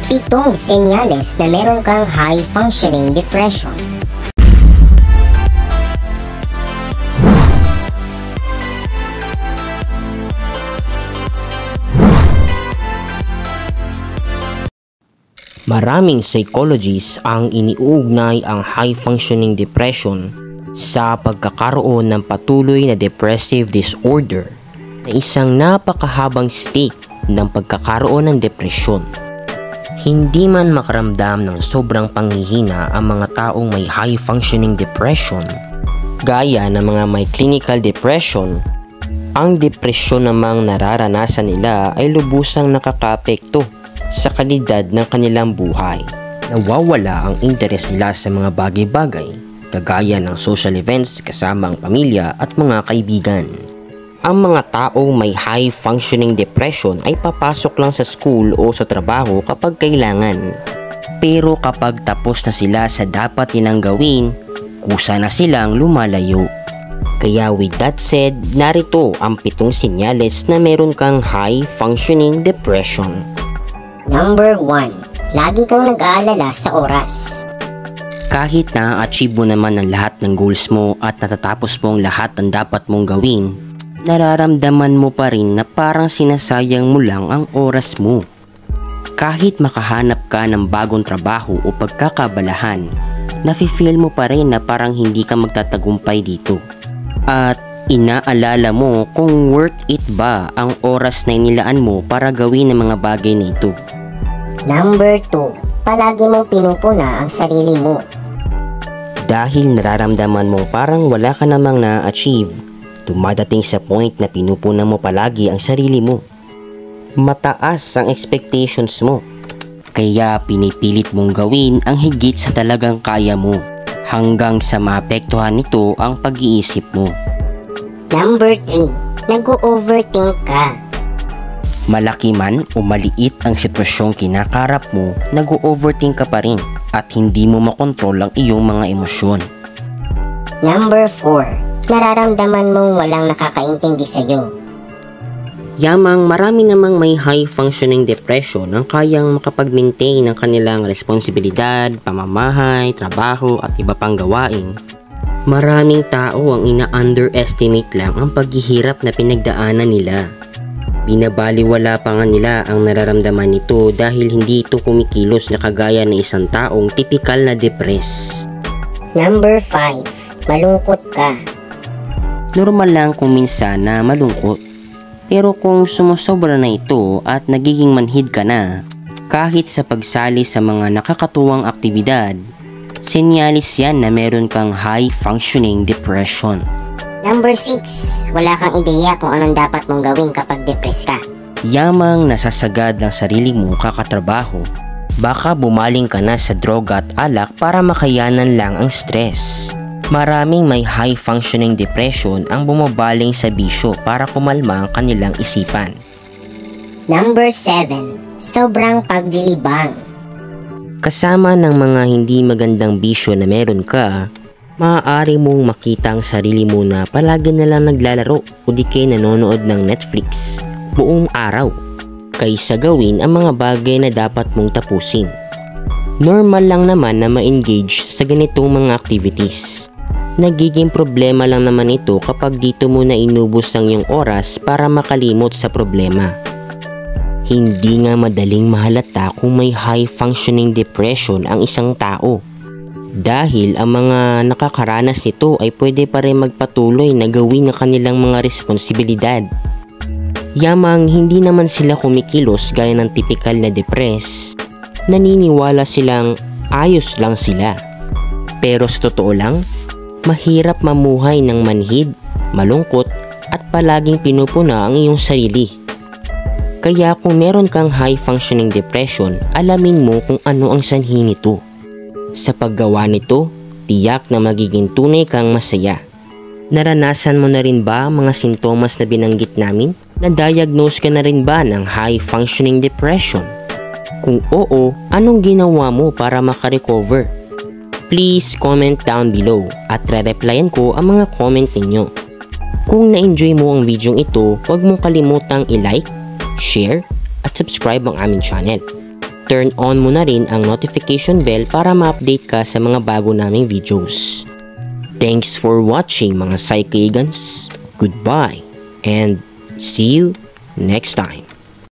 7 senyales na meron kang high-functioning depression. Maraming psychologists ang iniuugnay ang high-functioning depression sa pagkakaroon ng patuloy na depressive disorder na isang napakahabang state ng pagkakaroon ng depresyon. Hindi man makaramdam ng sobrang panghihina ang mga taong may high-functioning depression, gaya ng mga may clinical depression, ang depresyon namang nararanasan nila ay lubusang nakakaapekto sa kalidad ng kanilang buhay. Nawawala ang interes nila sa mga bagay-bagay, kagaya ng social events kasama ang pamilya at mga kaibigan. Ang mga taong may high-functioning depression ay papasok lang sa school o sa trabaho kapag kailangan. Pero kapag tapos na sila sa dapat nilang gawin, kusa na silang lumalayo. Kaya with that said, narito ang 7 senyales na meron kang high-functioning depression. Number 1. Lagi kang nag-aalala sa oras. Kahit na-achieve mo naman ang lahat ng goals mo at natatapos mo ang lahat ng dapat mong gawin, nararamdaman mo pa rin na parang sinasayang mo lang ang oras mo. Kahit makahanap ka ng bagong trabaho o pagkakabalahan, nafe-feel mo pa rin na parang hindi ka magtatagumpay dito. At inaalala mo kung worth it ba ang oras na inilaan mo para gawin ang mga bagay na ito. Number 2. Palagi mong pinupuna ang sarili mo. Dahil nararamdaman mo parang wala ka namang na-achieve, dumadating sa point na pinupuna mo palagi ang sarili mo. Mataas ang expectations mo, kaya pinipilit mong gawin ang higit sa talagang kaya mo, hanggang sa maapektuhan nito ang pag-iisip mo. Number 3. Nag-o-overthink ka. Malaki man o maliit ang sitwasyong kinakarap mo, nag-o-overthink ka pa rin at hindi mo makontrol ang iyong mga emosyon. Number 4. Nararamdaman mong walang nakakaintindi sa iyo. Yamang marami namang may high-functioning depression ang kayang makapag-maintain ng kanilang responsibilidad, pamamahay, trabaho at iba pang gawain. Maraming tao ang ina-underestimate lang ang paghihirap na pinagdaanan nila. Binabaliwala pa nga nila ang nararamdaman nito dahil hindi ito kumikilos na kagaya ng isang taong tipikal na depress. Number 5. Malungkot ka. Normal lang kung minsan na malungkot. Pero kung sumusobra na ito at nagiging manhid ka na, kahit sa pagsali sa mga nakakatuwang aktibidad, senyalis yan na meron kang high-functioning depression. Number 6. Wala kang ideya kung anong dapat mong gawin kapag depressed ka. Yamang nasasagad ng sarili mo kakatrabaho, baka bumaling ka na sa droga at alak para makayanan lang ang stress. Maraming may high-functioning depression ang bumabaling sa bisyo para kumalma ang kanilang isipan. Number 7. Sobrang pagdilibang. Kasama ng mga hindi magandang bisyo na meron ka, maaari mong makita ang sarili mo na palagi na lang naglalaro o di kaya nanonood ng Netflix buong araw kaysa gawin ang mga bagay na dapat mong tapusin. Normal lang naman na ma-engage sa ganitong mga activities. Nagiging problema lang naman ito kapag dito mo na inubos ang iyong oras para makalimot sa problema. Hindi nga madaling mahalata kung may high-functioning depression ang isang tao. Dahil ang mga nakakaranas nito ay pwede pa rin magpatuloy na gawin ang kanilang mga responsibilidad. Yamang hindi naman sila kumikilos gaya ng tipikal na depress, naniniwala silang ayos lang sila. Pero sa totoo lang, mahirap mamuhay ng manhid, malungkot at palaging pinupuna ang iyong sarili. Kaya kung meron kang high-functioning depression, alamin mo kung ano ang sanhi nito. Sa paggawa nito, tiyak na magiging tunay kang masaya. Naranasan mo na rin ba ang mga sintomas na binanggit namin? Na-diagnose ka na rin ba ng high-functioning depression? Kung oo, anong ginawa mo para makarecover? Please comment down below at re-replyan ko ang mga comment ninyo. Kung na-enjoy mo ang video ito, huwag mong kalimutang i-like, share at subscribe ang aming channel. i-turn on mo na rin ang notification bell para ma-update ka sa mga bago naming videos. Thanks for watching mga Psychigans. Goodbye and see you next time.